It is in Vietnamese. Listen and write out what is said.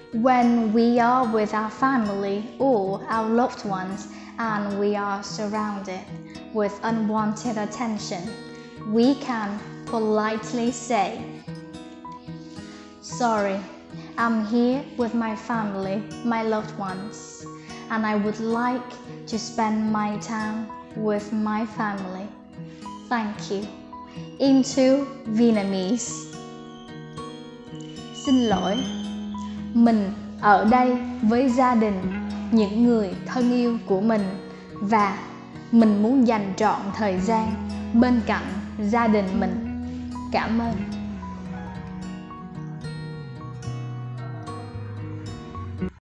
When we are with our family or our loved ones and we are surrounded with unwanted attention, we can politely say, "Sorry, I'm here with my family, my loved ones, and I would like to spend my time with my family. Thank you." Into Vietnamese. Xin lỗi, mình ở đây với gia đình, những người thân yêu của mình, và mình muốn dành trọn thời gian bên cạnh gia đình mình. Cảm ơn.